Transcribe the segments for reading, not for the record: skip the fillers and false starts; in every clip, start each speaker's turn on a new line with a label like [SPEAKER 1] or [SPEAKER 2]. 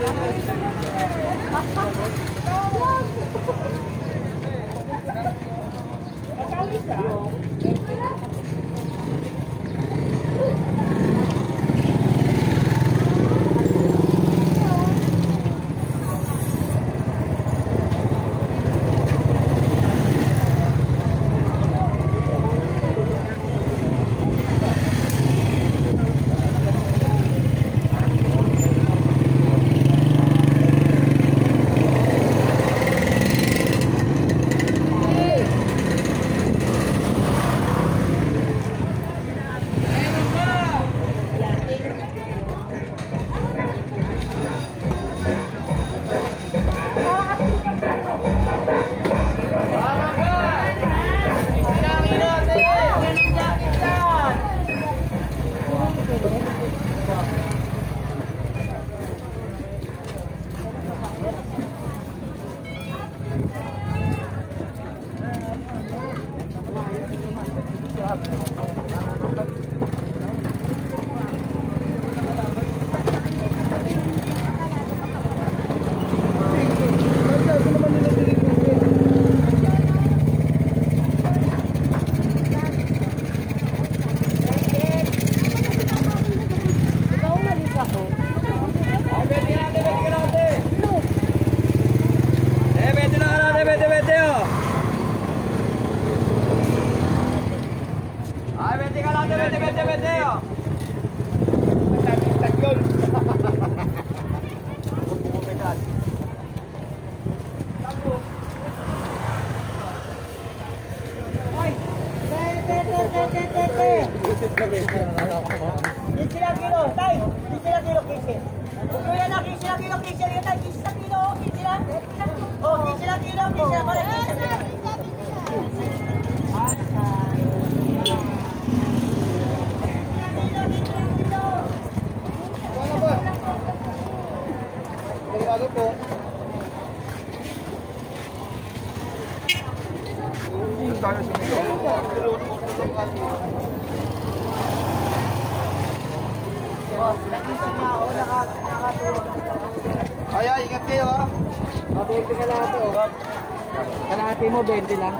[SPEAKER 1] Ay, ingat kayo ha. Mabente ka lahat o. Kalahati mo, 20 lang.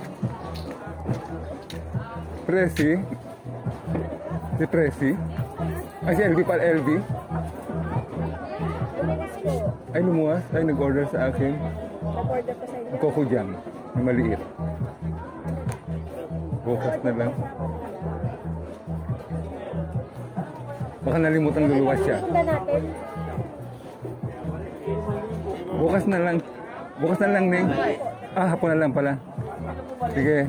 [SPEAKER 2] Presi? Si Presi? Ay, si LV pala, LV. Ay, lumuwas. Ay, nag-order sa akin.
[SPEAKER 3] Nag-order pa sa inyo?
[SPEAKER 2] Coco jam. Na maliit. Bukas na lang. Baka nalimutan luluwas siya.
[SPEAKER 3] Sundan natin.
[SPEAKER 2] Bukas na lang. Bukas na lang, Neng. Ah, hapon na lang pala. Sige.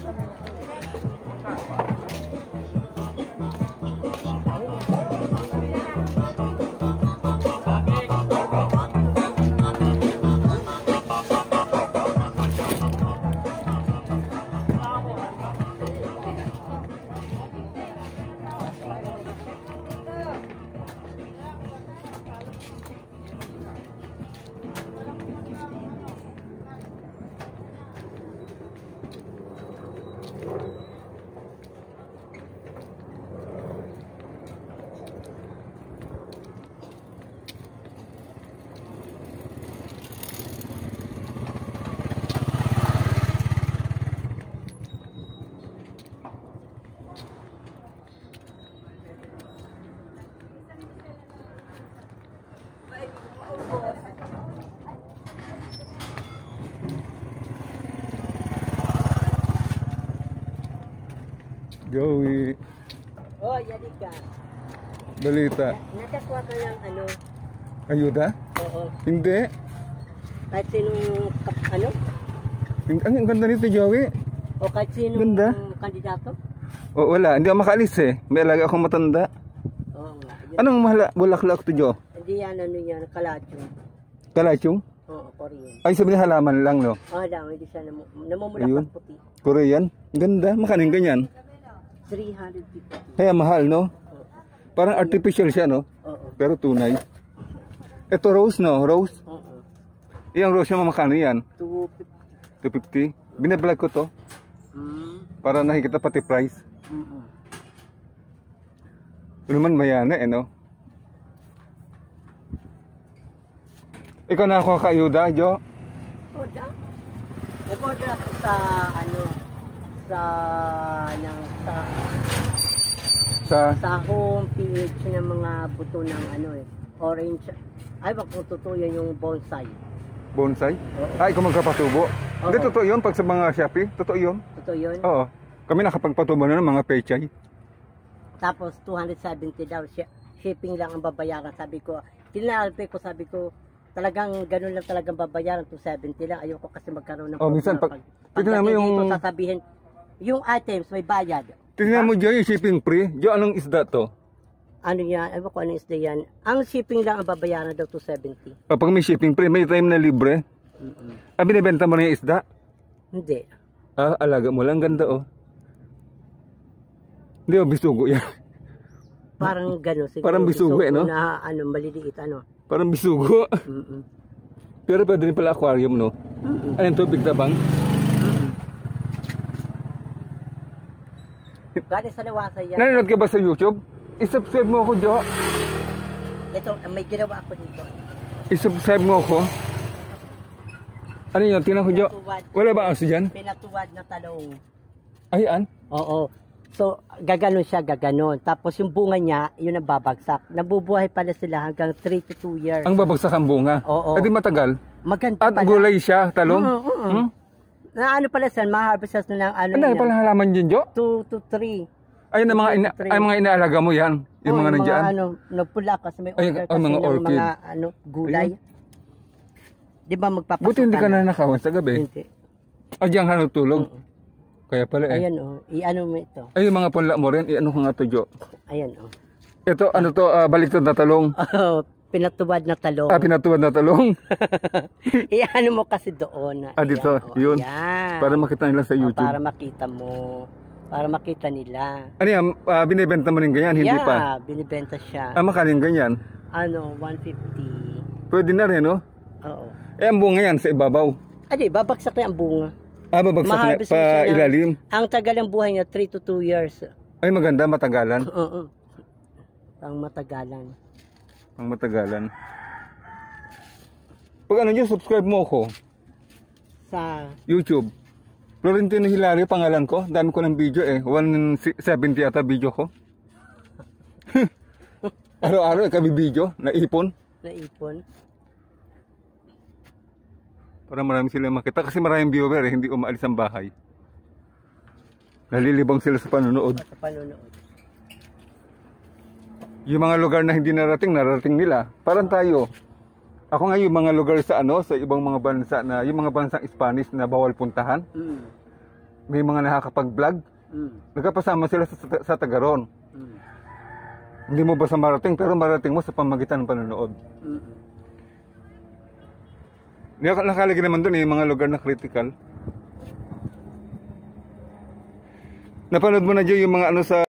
[SPEAKER 2] Joey.
[SPEAKER 3] Oh, yari ka.
[SPEAKER 2] Balita.
[SPEAKER 3] Nakakuha ka ng ano?
[SPEAKER 2] Ayuda?
[SPEAKER 3] Oo.
[SPEAKER 2] Hindi.
[SPEAKER 3] Kahit sinong, ano?
[SPEAKER 2] Ang ganda nito, Joey.
[SPEAKER 3] O kahit sinong
[SPEAKER 2] Ganda.
[SPEAKER 3] kandidato?
[SPEAKER 2] O, wala. Hindi ako makaalis eh. May alaga akong matanda.
[SPEAKER 3] Oo nga.
[SPEAKER 2] Anong bulaklak to, Jo?
[SPEAKER 3] Hindi yan, ano yan, kaladyong.
[SPEAKER 2] Kalachong?
[SPEAKER 3] Oo, Korean.
[SPEAKER 2] Ay, sabi niya halaman lang, no?
[SPEAKER 3] Oh, lang, hindi siya namumulak
[SPEAKER 2] Ayun.
[SPEAKER 3] ng puti.
[SPEAKER 2] Korean? Ganda. Makaling ganyan.
[SPEAKER 3] 350.
[SPEAKER 2] Kaya mahal, no?
[SPEAKER 3] Oo.
[SPEAKER 2] Parang artificial siya, no?
[SPEAKER 3] Oo.
[SPEAKER 2] Pero tunay. Ito rose, no? Rose?
[SPEAKER 3] Oo.
[SPEAKER 2] Iyang rose yung makano yan?
[SPEAKER 3] 250.
[SPEAKER 2] 250. Binablog ko to. Para nakikita pati price. Ito naman mayana eh, no? Ikaw na ako kaayuda, Jo?
[SPEAKER 3] Oda? Nag-order ako sa, ano, sa home page ng mga buto ng ano eh, orange. Ay, wag kung totoo yan yung bonsai.
[SPEAKER 2] Bonsai?
[SPEAKER 3] Oo.
[SPEAKER 2] Ay, ikaw magpapatubo?
[SPEAKER 3] Oo.
[SPEAKER 2] Hindi, totoo yun. Pag sa mga Shopee, totoo yun.
[SPEAKER 3] Totoo yun?
[SPEAKER 2] Oo. Kami nakapagpatubo na ng mga pechay.
[SPEAKER 3] Tapos 270 daw, shipping lang ang babayaran. Sabi ko, tinalpe ko, sabi ko, talagang ganun lang talagang babayaran, 270 lang. Ayoko kasi magkaroon ng
[SPEAKER 2] Oh, minsan pag tignan mo
[SPEAKER 3] dito,
[SPEAKER 2] yung
[SPEAKER 3] sasabihin, yung items may bayad.
[SPEAKER 2] tignan mo Jo, yung shipping free. Jo, anong isda to?
[SPEAKER 3] Ano yan? Ewan ko anong isda yan. Ang shipping lang ang babayaran daw, 270.
[SPEAKER 2] Pag may shipping free, may time na libre. Ah, binibenta mo na yung isda?
[SPEAKER 3] Hindi.
[SPEAKER 2] Ah, alaga mo lang. Ganda, oh. Hindi, oh, bisugo yan.
[SPEAKER 3] Parang gano'n. Siguro,
[SPEAKER 2] Parang bisugo, no?
[SPEAKER 3] Na, ano, maliliit, ano.
[SPEAKER 2] Parang bisugo.
[SPEAKER 3] Mm-mm.
[SPEAKER 2] Pero pwede rin pala aquarium, no? Anong tubig tabang?
[SPEAKER 3] Galing sa Nawasa yan.
[SPEAKER 2] Nanonood ka ba sa YouTube? I-subscribe mo ako, Jo.
[SPEAKER 3] Ito, may ginawa ako dito.
[SPEAKER 2] I-subscribe mo ako. Ano yun? Tingnan ko, Jo. Wala ba aso dyan?
[SPEAKER 3] Pinatuwad na talong.
[SPEAKER 2] Ayan.
[SPEAKER 3] Oo. So, gaganon siya, gaganon. Tapos yung bunga niya, yun ang babagsak. Nabubuhay pala sila hanggang 3 to 2 years.
[SPEAKER 2] Ang babagsak ang bunga.
[SPEAKER 3] Oo.
[SPEAKER 2] Edi matagal.
[SPEAKER 3] Maganda
[SPEAKER 2] At
[SPEAKER 3] pala.
[SPEAKER 2] gulay siya, talong.
[SPEAKER 3] Hmm? Na ano pala saan, ma-harvest na ng ano
[SPEAKER 2] Ano pala halaman dyan, Jo?
[SPEAKER 3] 2 to 3.
[SPEAKER 2] Ay, na ay, mga inaalaga mo yan. Yung mga nandiyan.
[SPEAKER 3] ano, nagpula kasi may
[SPEAKER 2] Ay,
[SPEAKER 3] order
[SPEAKER 2] ay,
[SPEAKER 3] kasi
[SPEAKER 2] mga
[SPEAKER 3] ng
[SPEAKER 2] orchid.
[SPEAKER 3] mga ano, gulay. Di ba magpapasok
[SPEAKER 2] Buti hindi ka na nakawan sa gabi.
[SPEAKER 3] Hindi.
[SPEAKER 2] O diyan ka natulog. Kaya pala eh.
[SPEAKER 3] Ayan oh, i-ano mo ito.
[SPEAKER 2] Ay, yung mga punla mo rin, i-ano ko nga to, Jo.
[SPEAKER 3] Ayan oh.
[SPEAKER 2] Ito, ano to, baliktad na talong.
[SPEAKER 3] Oh, pinatuwad na talong.
[SPEAKER 2] Ah, pinatuwad na talong.
[SPEAKER 3] I-ano mo kasi doon.
[SPEAKER 2] Ah, dito, yun.
[SPEAKER 3] Ayan.
[SPEAKER 2] Para makita nila sa YouTube.
[SPEAKER 3] Para makita mo. Para makita nila.
[SPEAKER 2] Ano yan, binibenta mo rin ganyan, hindi
[SPEAKER 3] yeah,
[SPEAKER 2] pa?
[SPEAKER 3] binibenta siya.
[SPEAKER 2] Ah, makaling ganyan.
[SPEAKER 3] Ano, 150.
[SPEAKER 2] Pwede na rin, no?
[SPEAKER 3] Oo.
[SPEAKER 2] Eh, ang bunga yan sa ibabaw.
[SPEAKER 3] Adi, babagsak na ang bunga.
[SPEAKER 2] Ah, babagsak na,
[SPEAKER 3] Ma-harvest
[SPEAKER 2] pa
[SPEAKER 3] na siya na-
[SPEAKER 2] ilalim.
[SPEAKER 3] Ang tagal ng buhay niya, 3 to 2 years.
[SPEAKER 2] Ay, maganda, matagalan.
[SPEAKER 3] Oo. Ang matagalan.
[SPEAKER 2] Ang matagalan. Pag ano nyo, subscribe mo ako.
[SPEAKER 3] Sa,
[SPEAKER 2] YouTube. Florentino Hilario, pangalan ko. Dami ko ng video eh. 170 ata video ko. Araw-araw kami video, naipon.
[SPEAKER 3] Naipon.
[SPEAKER 2] Para marami sila makita. Kasi maraming viewer hindi umaalis ang bahay. Nalilibang sila sa panonood.
[SPEAKER 3] Sa panonood.
[SPEAKER 2] Yung mga lugar na hindi narating nila. Parang tayo. Ako nga yung mga lugar sa sa ibang mga bansa na, yung mga bansang Spanish na bawal puntahan. May mga nakakapag-vlog. Nagkapasama sila sa Tagaron. Hindi mo basta marating, pero marating mo sa pamagitan ng panonood. Nakalagay naman doon yung mga lugar na critical. Napanood mo na dyan yung mga sa